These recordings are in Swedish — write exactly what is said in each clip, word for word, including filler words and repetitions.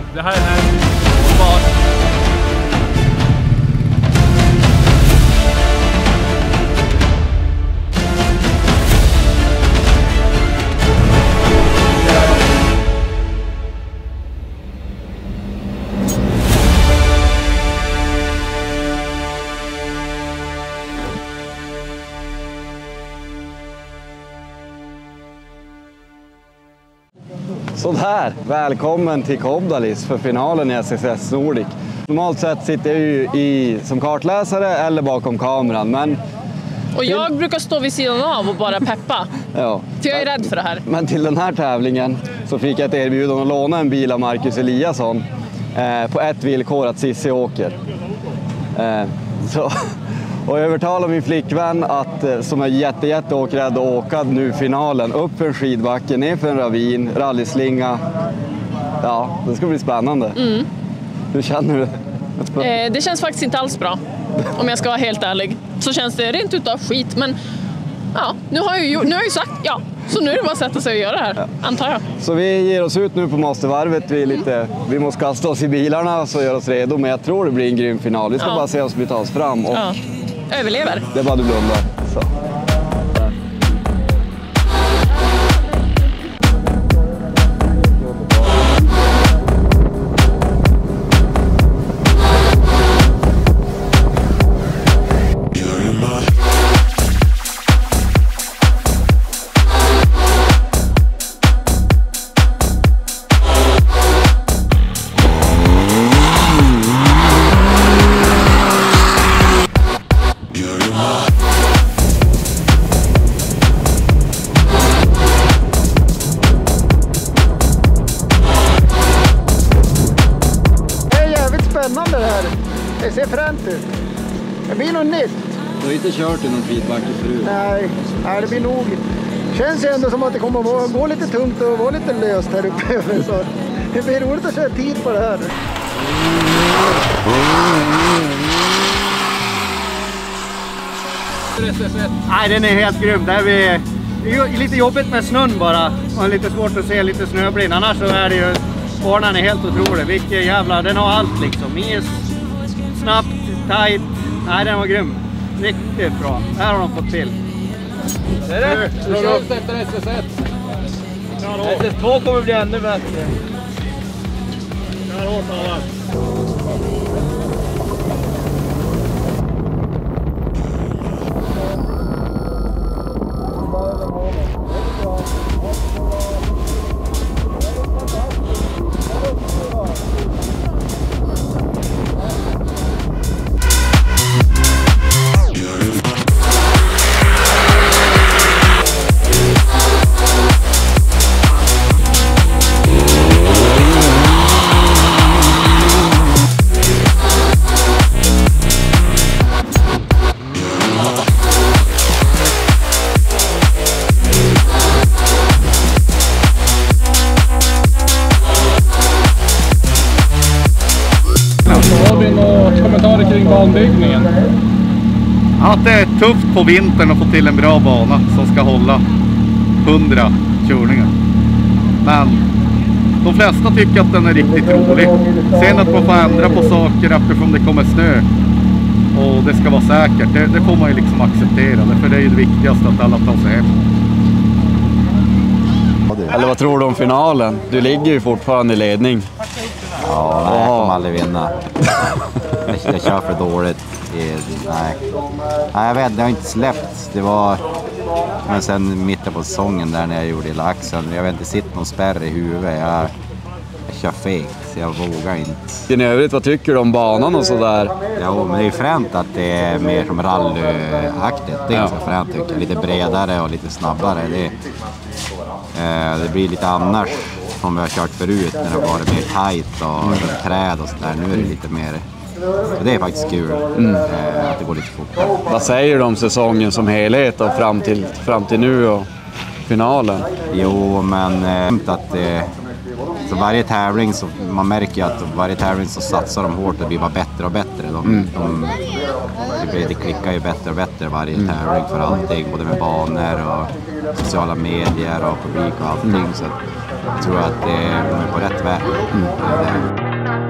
Det här är bara... Sådär, välkommen till Kobdalis för finalen i S S S Nordic. Normalt sett sitter jag ju i, som kartläsare eller bakom kameran. Men och jag till... brukar stå vid sidan av och bara peppa. Ja. För jag är rädd för det här. Men till den här tävlingen så fick jag ett erbjudande att låna en bil av Marcus Eliasson. Eh, på ett villkor, att Cissi åker. Eh, så... Och jag övertalar min flickvän att, som är jätte, jätte åkrädd att åka nu finalen upp för en skidbacke, ner för en ravin, rallyslinga. Ja, det ska bli spännande. Mm. Hur känner du? Eh, det känns faktiskt inte alls bra. Om jag ska vara helt ärlig. Så känns det rent utav skit. Men ja, nu har jag ju, nu har jag ju sagt ja. Så nu är det bara att sätta sig och göra det här, ja. Antar jag. Så vi ger oss ut nu på Mastervarvet. Vi, är lite, vi måste kasta oss i bilarna och göra oss redo. Men jag tror det blir en grym final. Vi ska ja. bara se oss vi tar oss fram. Och ja. Överlever. Det är bara du blundar. Så. Spännande det här. Det ser fränt ut. Det blir nog nytt. Du har inte kört i någon skidbacke förut? Nej, nej, det blir nog. Känns ändå som att det kommer att gå lite tungt och vara lite löst här uppe. Så det blir roligt att köra tid på det här. Nej, den är helt grym. Det är lite jobbigt med snön bara. Och lite svårt att se, lite snöblind. Annars så är det ju... Banan är helt otrolig. Vilken jävla... Den har allt liksom. Is, snabbt, tight. Nej, den var grym. Riktigt bra. Här har de fått till. Det är det. Det känns efter S S ett. S S två kommer bli ännu bättre. Kör hårt alla. Kommentarer kring banbyggningen? Att det är tufft på vintern att få till en bra bana som ska hålla hundra körningar. Men de flesta tycker att den är riktigt rolig. Sen att man får ändra på saker eftersom det kommer snö och det ska vara säkert, det, det får man ju liksom acceptera. För det är ju det viktigaste att alla tar sig hem. Eller vad tror du om finalen? Du ligger ju fortfarande i ledning. Ja, nej, jag kommer aldrig vinna. Jag, jag kör för dåligt. Nej. nej, jag vet, det har inte släppt. Det var... Men sen mitten på säsongen där när jag gjorde hela axeln. Jag vet inte, sitt någon spärr i huvudet. Jag, jag kör fegt, så jag vågar inte. I övrigt, vad tycker du om banan och sådär? Ja, men det är fränt att det är mer som rallyaktigt. Det är ganska ja. fränt tycker jag. Lite bredare och lite snabbare. Det, eh, det blir lite annars som vi har kört förut när det har varit mer tajt och träd och sådär. Nu är det lite mer... Så det är faktiskt kul mm. eh, att det går lite fortare. Vad säger du om säsongen som helhet och fram till, fram till nu och finalen? Jo, men eh, att eh, så varje tävling så man märker att varje tävling så satsar de hårt och det blir bara bättre och bättre. De, mm. de, det, det klickar ju bättre och bättre varje mm. tävling för allting, både med banor och sociala medier och publik och allting. Mm. Så jag tror att det är på rätt väg. Mm. Det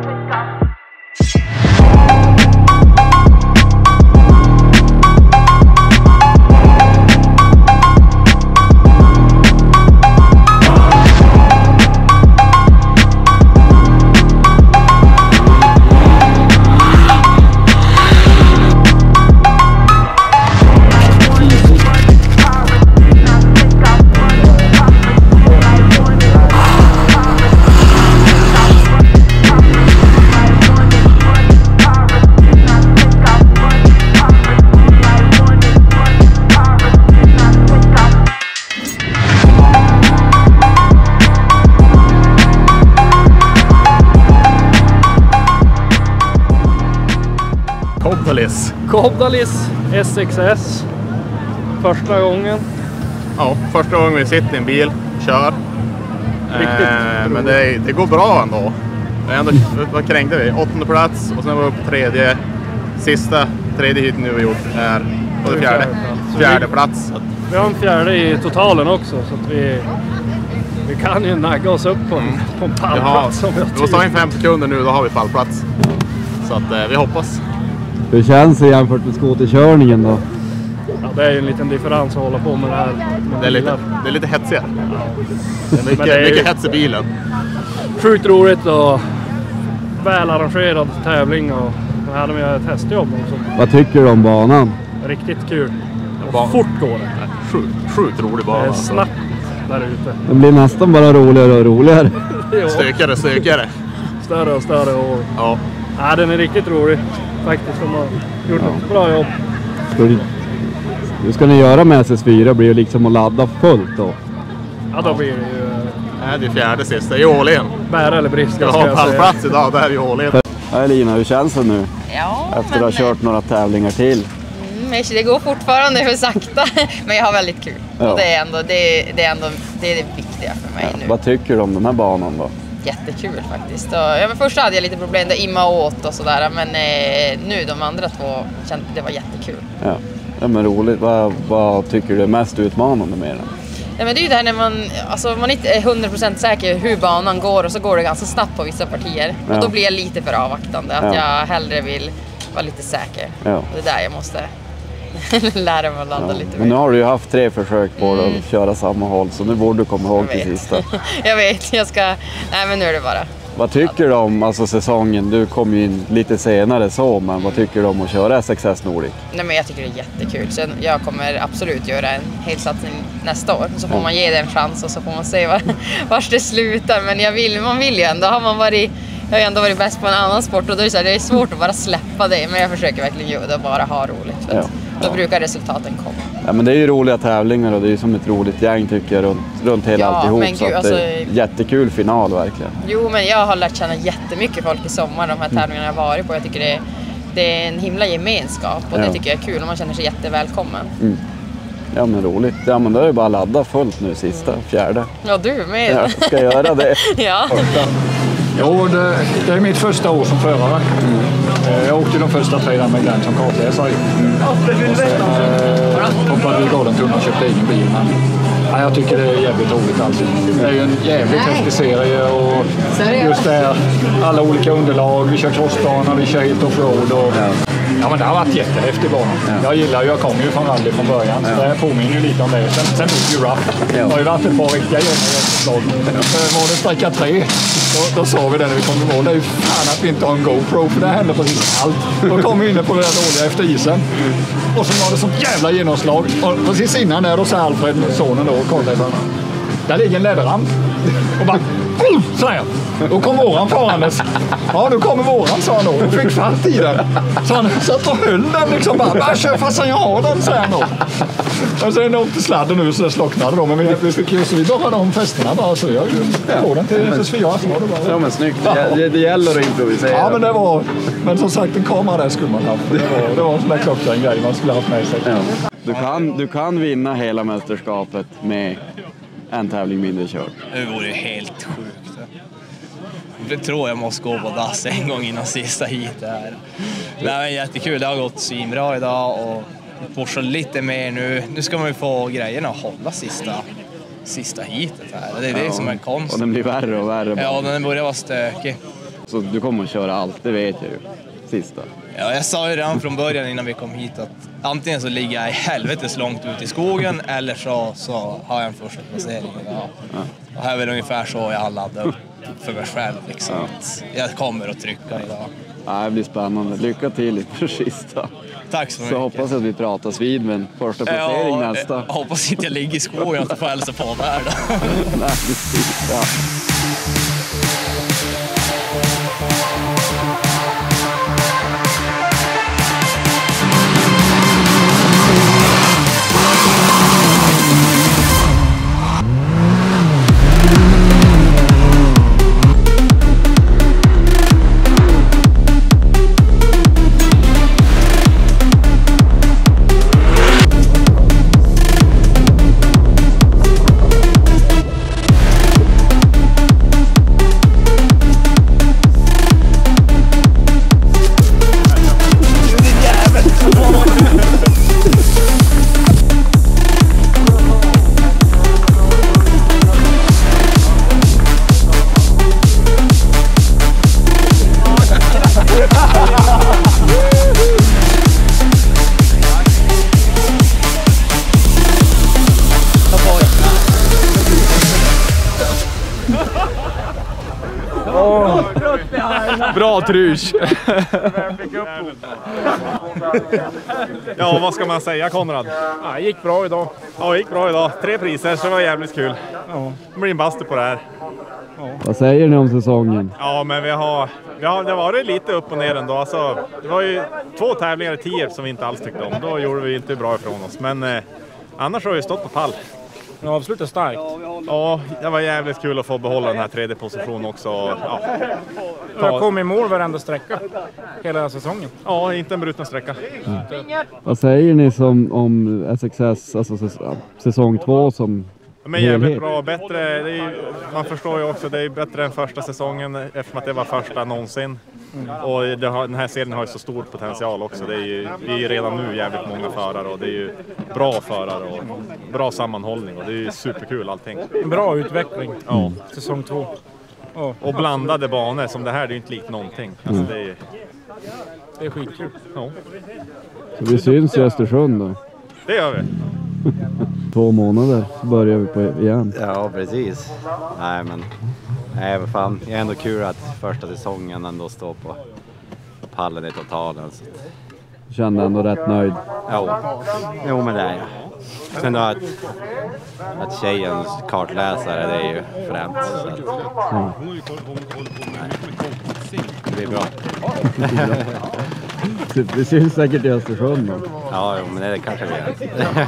Kobdalis. Kobdalis S X S. Första gången. Ja, första gången vi sitter i en bil, kör. Eh, men det, det går bra ändå. Det är ändå vad krängde vi? Åttonde plats och sen var vi på tredje. Sista, tredje hit nu vi gjort är på det fjärde. Fjärde plats. Vi har en fjärde i totalen också så att vi, vi kan ju nagga oss upp på, mm. på en pallplats. Ja, vi måste ha in fem sekunder nu, då har vi pallplats. Så att eh, vi hoppas. Hur känns det jämfört med skoterkörningen då? Ja, det är ju en liten differens att hålla på med det här. Med det, är lite, det är lite hetsigare. Det är mycket, det är mycket hets i bilen. Sjukt roligt och väl arrangerad tävling och här hade vi ett hästjobb också. Vad tycker du om banan? Riktigt kul. Och fort går det. Sjukt, sjukt rolig bana. Det är snabbt där ute. Det blir nästan bara roligare och roligare. Stökare, stökare. Större och större. Och... Ja. Ja, den är riktigt rolig. Faktiskt, de har gjort ja. ett bra jobb. Ska du, hur ska ni göra med S S fyra? Blir det liksom att ladda fullt då? Ja, då blir det ju... Nej, det är fjärde sista. Det är Åhlén. Bära eller brist. Ska ha pallplats idag, det här är ju Åhlén. Hej Lina, hur känns det nu? Ja, efter att ha kört några tävlingar till. Mm, det går fortfarande för sakta, men jag har väldigt kul. Ja. Och det är ändå det, det, är ändå, det är det viktiga för mig Ja. nu. Vad tycker du om den här banan då? Jättekul faktiskt. Och, ja, men först hade jag lite problem där imma åt och sådär, men eh, nu de andra två kände det var jättekul. Ja, ja men roligt. Vad, vad tycker du är mest utmanande med den? Ja, men det är ju det här när man, alltså, man inte är hundra procent säker hur banan går och så går det ganska snabbt på vissa partier. Ja. Och då blir jag lite för avvaktande, att ja. jag hellre vill vara lite säker. Ja. Och det är där jag måste lära mig att ladda ja. lite mer. Men nu har du ju haft tre försök på mm. att köra samma håll, så nu borde du komma ihåg till sista. Jag vet, jag ska, nej men nu är det bara. Vad tycker du om alltså, säsongen? Du kom ju in lite senare så, men vad tycker du om att köra S X S Nordic? Nej, men jag tycker det är jättekul. Så jag kommer absolut göra en helsatsning nästa år. Så får ja. man ge det en chans och så får man se var, var det slutar. Men jag vill, man vill ju ändå. Har man varit, jag har ju ändå varit bäst på en annan sport och då är det, så här, det är svårt att bara släppa det. Men jag försöker verkligen göra det och bara ha roligt. För ja. Då ja. brukar resultaten komma. Ja, men det är ju roliga tävlingar och det är ju som ett roligt gäng tycker jag runt, runt hela ja, alltihop. Men så gud, att det är alltså, jättekul final verkligen. Jo, men jag har lärt känna jättemycket folk i sommar, de här tävlingarna jag har varit på. Jag tycker det är, det är en himla gemenskap och ja. det tycker jag är kul och man känner sig jättevälkommen. Mm. Ja men roligt. Ja men då är det bara att ladda fullt nu sista, fjärde. Ja du med. Ja, ska jag göra det? Ja. Jo, det, det är mitt första år som förare. Mm. Jag åkte de första tre där med Glenn som kartläsare. Mm. Och sen eh, hoppade vi Golden Tunna och köpte egen bil. Men ja, jag tycker det är jävligt roligt alltså. Det är ju en jävligt häftig serie och just det här, alla olika underlag. Vi kör crossbana, vi kör hit offroad och ja, men det har varit jättehäftig bana. Ja. Jag gillar ju, jag kommer ju från rally från början, så ja. det påminner ju lite om det. Sen, sen blir det ju rough. Ja. Det har ju varit ett par riktiga genomslag. Var det sträcka tre, då, då sa vi det när vi kom i mål. Det är ju fan att vi inte har en GoPro, för det händer precis allt. Då kom vi inne på det där dåliga efter isen. Och så var det sånt jävla genomslag. Och precis innan där, då sa Alfred, sonen då, kartläsaren. Där ligger en läderramp. Och bara, så här. Då kom våran farandes. Ja, då kommer våran, sa han då. Och fick fatt i den. Så han satt och höll den liksom bara. Bara kör fast jag har den, sa han då. Och sen åkte sladden nu så det slocknade då. Men vi, vi fick ju så vi bara de festerna bara. Så jag får den till S S fyra. Så var det bara. Ja, men snyggt. Det, det gäller att improvisera. Ja, men det var... Men som sagt, en kamera där skulle man haft. Det var, det var en sån där klockren grej man skulle haft med sig. Ja. Du, kan, du kan vinna hela mästerskapet med en tävling mindre kört. Det vore ju helt sjukt. Jag tror jag måste gå på dass en gång innan sista hit här. Det är jättekul, det har gått svinbra idag och pushar lite mer nu. Nu ska man ju få grejerna att hålla sista sista hitet här. Det är det Ja, som är konst. Och den blir värre och värre. bara. Ja, den börjar vara stökig. Så du kommer att köra allt, det vet jag ju. Sista. Ja, jag sa ju redan från början innan vi kom hit att antingen så ligger jag i helvetes långt ut i skogen eller så, så har jag en första placering idag. Ja. Och här är väl ungefär så jag laddar upp för mig själv. Liksom. Att jag kommer att trycka idag. Ja, det blir spännande. Lycka till inför sista. Tack så Så mycket. hoppas att vi pratas vid med en första placering Ja, nästa. jag hoppas inte jag ligger i skogen och får hälsa på där då. Nej, precis. Ja. Bra trus. Ja, vad ska man säga, Konrad? Ja, det gick bra idag. Ja, det gick bra idag. Tre priser, så det var jävligt kul. Ja. Det blir en bastu på det här. Vad säger ni om säsongen? Ja, men vi har, vi har det var lite upp och ner ändå. Alltså, det var ju två tävlingar i tio som vi inte alls tyckte om. Då gjorde vi inte bra ifrån oss. Men eh, annars har vi stått på pall. Ja, avslutet starkt. Ja, det var jävligt kul att få behålla den här tredje positionen också. Ja. Jag kom i mål varenda sträcka hela säsongen. Ja, inte en bruten sträcka. Ja. Vad säger ni som, om S X S, alltså säs- säsong två som Men jävligt helhet? bra, bättre, det är ju, man förstår ju också, det är bättre än första säsongen eftersom att det var första någonsin. Mm. Och det har, den här serien har ju så stor potential också. Det är ju, vi är ju redan nu jävligt många förare och det är ju bra förare och bra sammanhållning och det är ju superkul allting. Bra utveckling, ja. Säsong två. Oh. Och blandade banor som det här, det är ju inte likt någonting. Alltså, Mm. det, är, det är skitkul. Ja. Så vi syns i Östersund då. Det gör vi. Två månader så börjar vi på igen. Ja, precis. Nej, men nej, vad fan. Det är ändå kul att första säsongen ändå står på pallen i totalen. Så. Jag kände ändå rätt nöjd. Jo, jo men det är jag. Sen då att, att tjejens kartläsare, det är ju fränt. Så att, Ja. det blir bra. Vi syns säkert i Östersund då. Ja, jo, men det kanske vi gör.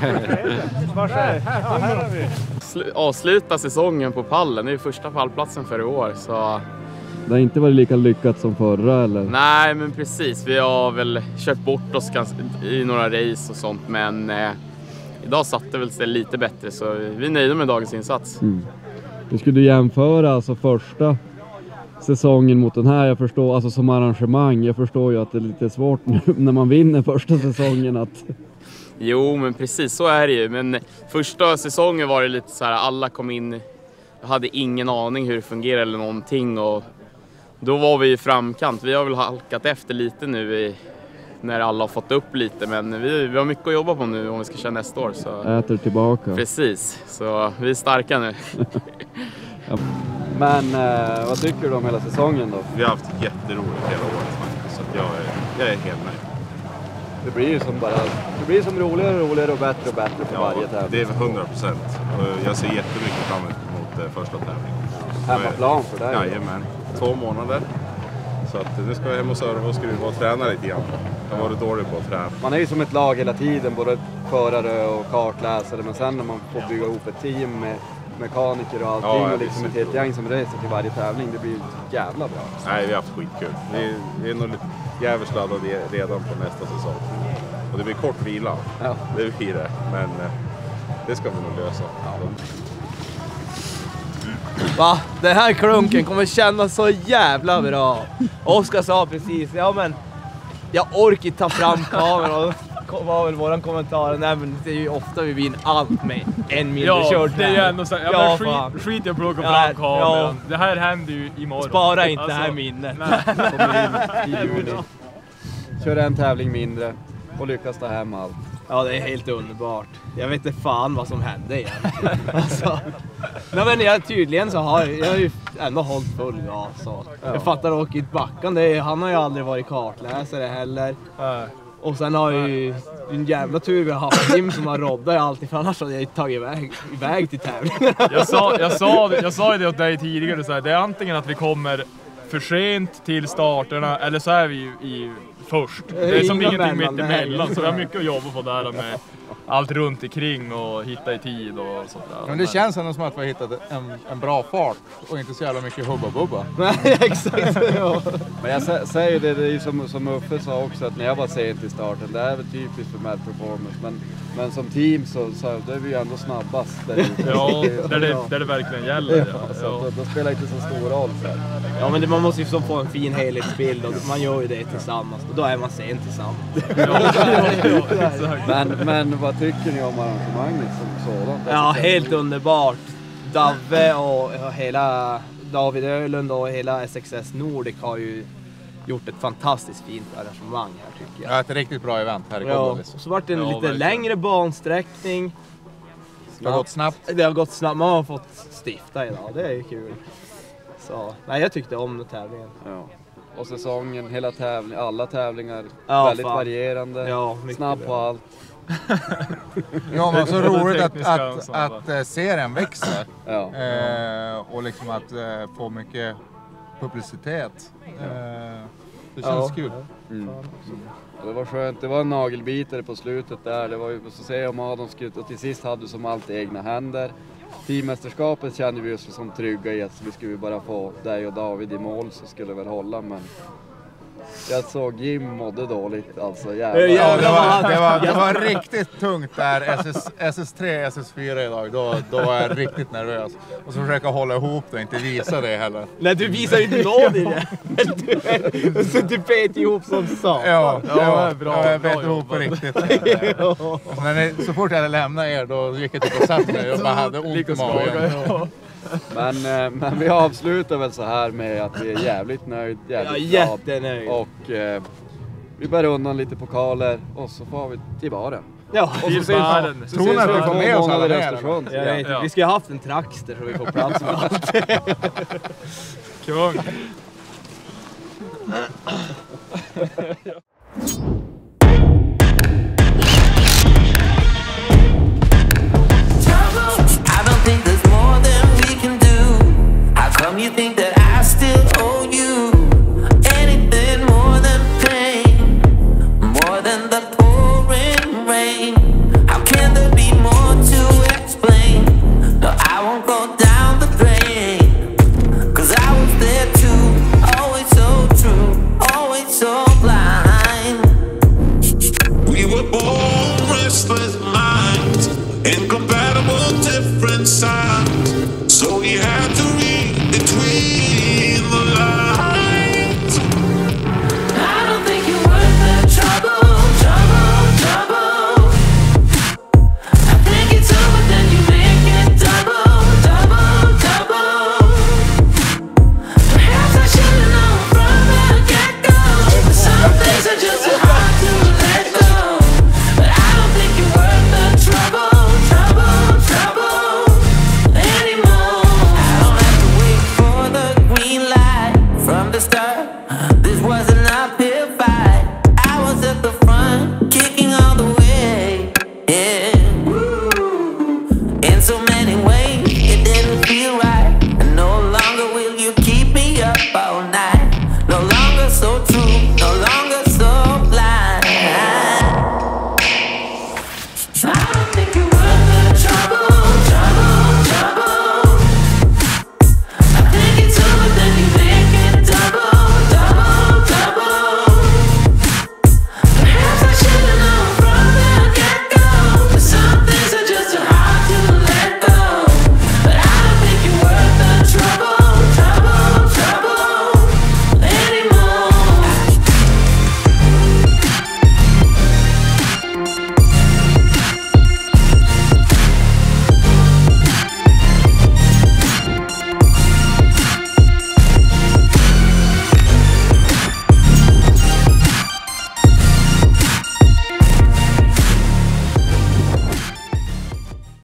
Slu- avsluta säsongen på pallen. Det är ju första pallplatsen för i år. Så... Det har inte varit lika lyckat som förra eller? Nej, men precis. Vi har väl kört bort oss gans- i några race och sånt. Men eh, idag satte väl sig lite bättre. Så vi är nöjda med dagens insats. Mm. Hur skulle du jämföra alltså första säsongen mot den här? Jag förstår, alltså som arrangemang, jag förstår ju att det är lite svårt nu när man vinner första säsongen att... Jo, men precis så är det ju. Men första säsongen var det lite så här, alla kom in, jag hade ingen aning hur det fungerar eller någonting. Och då var vi i framkant. Vi har väl halkat efter lite nu i, när alla har fått upp lite. Men vi, vi har mycket att jobba på nu om vi ska köra nästa år. Så. Äter tillbaka. Precis, så vi är starka nu. Ja. Men eh, vad tycker du om hela säsongen då? Vi har haft jätteroligt hela året faktiskt, så att jag, är, jag är helt nöjd. Det blir ju som bara, det blir som roligare och roligare och bättre och bättre för Ja, varje tävling. det är hundra procent. Jag ser jättemycket fram emot eh, första tävlingen. Hemmaplan för dig? Jajamän, två månader. Så att nu ska jag hem och serva och skruva och träna lite grann. Jag har varit dålig på att träna. Man är ju som ett lag hela tiden, både förare och kartläsare. Men sen när man får bygga ihop ett team med mekaniker och allting Ja, och liksom ett helt gäng som reser till varje tävling, det blir jävla bra. Nej, vi har haft skitkul. Vi, vi är nog lite jävligt laddade redan på nästa säsong. Och det blir kort vila. Ja. Det blir det, men eh, det ska vi nog lösa. Ja. Va? Den här klunken kommer kännas så jävla bra. Oskar sa precis, ja men jag orkar ta fram kameran och var väl våran kommentar. Nej, men det är ju ofta vi vinner allt med en mindre ja, körd. Det är ju ändå så. Ja, ja, men skit, skit jag plockar ja, fram kameran. Ja. Det här händer ju imorgon. Spara inte alltså, det här minnet. I juli. Kör en tävling mindre och lyckas ta hem allt. Ja, det är helt underbart. Jag vet inte fan vad som hände egentligen. alltså, nej, men jag, tydligen så har jag, jag har ju ändå hållit full gas. Så. Ja. Jag fattar åka i backan. Det är, han har ju aldrig varit kartläsare heller. Ja. Och sen har ju en jävla tur vi har haft Tim som har roddat alltid, för annars hade jag tagit iväg, iväg till tävlingen. Jag sa, jag, sa, jag sa det åt dig tidigare, så här, det är antingen att vi kommer för sent till starterna eller så är vi i, i först. Det är som ingenting mitt emellan, så vi har mycket att jobba på där med allt runt omkring och hitta i tid och sånt där. Men det känns ändå som att vi har hittat en, en bra fart och inte så jävla mycket hubba bubba. Nej, exakt. Ja. Men jag säger det, det är ju som, som Uffe sa också, att när jag var sent i starten, det är väl typiskt för Mad Performance, men, men som team så, så då är vi ju ändå snabbast. Där ja, där det, där det verkligen gäller. Ja, ja. Så ja. Då, då spelar det inte så stor roll. Så här. Ja, men det, man måste ju så få en fin helhetsbild och man gör ju det tillsammans och då är man sent tillsammans. Ja, men, men vad tycker ni om arrangemanget som sådant? Ja, helt underbart. Davve och hela David Öhlund och hela S X S Nordic har ju gjort ett fantastiskt fint arrangemang här, tycker jag. Ja, ett riktigt bra event här i Koblenz. Ja, och så vart det en ja, lite verkligen. längre bansträckning. Det har gått snabbt. Det har gått snabbt. Man har fått stifta idag. Det är ju kul. Så, nej, jag tyckte om tävlingen. Ja. Och säsongen, hela tävling, alla tävlingar, ja, väldigt fan. varierande, ja, snabb på allt. Ja, men så roligt att, att, att, att serien växer. Ja. Eh, och liksom att eh, få mycket publicitet. Eh, det känns ja. kul. Mm. Mm. Det var skönt, det var en nagelbitare på slutet där. Det var ju så att säga om Adam skulle, och till sist hade som alltid egna händer. Teammästerskapet kände vi oss som trygga i att vi skulle bara få dig och David i mål så skulle det väl hålla, men jag såg Jim mådde dåligt alltså. Ja, det, var, det, var, det var riktigt tungt där, S S tre, S S fyra idag, då, då var jag riktigt nervös. Och så försöka hålla ihop det och inte visa det heller. Nej, du visar ju inte nåd i det. Så du bet ihop som sa. Ja, ja, ja, bra, jag bet ihop på riktigt. Ja. Men när, så fort jag hade lämnat er, då gick jag typ och satt mig och bara hade ont i magen. Men, men vi avslutar väl så här med att vi är jävligt nöjd, jävligt ja, jättenöjd. Och eh, vi bär undan lite pokaler och så får vi till baren. Ja, och så till baren. Så syns vi två månader i Östersund. Ja, ja. Vi ska ha haft en traxter så vi får plats med allt. Kung. Come you think that I still owe you anything more than pain, more than the pouring rain? How can there be more to explain? No, I won't go down the drain, cause I was there too, always so true, always so blind. We were born restless minds, incompatible different sides, so we had to read between the lines. I don't think you're worth the trouble, trouble, trouble. I think it's over, then you make it double, double, double. Perhaps I should've known from the get-go, but some things are just too hard to let go. But I don't think you're worth the trouble, trouble, trouble anymore. From the start, this was an uphill fight. I was at the front, kicking all the way. Yeah. In so many ways, it didn't feel right. And no longer will you keep me up all night.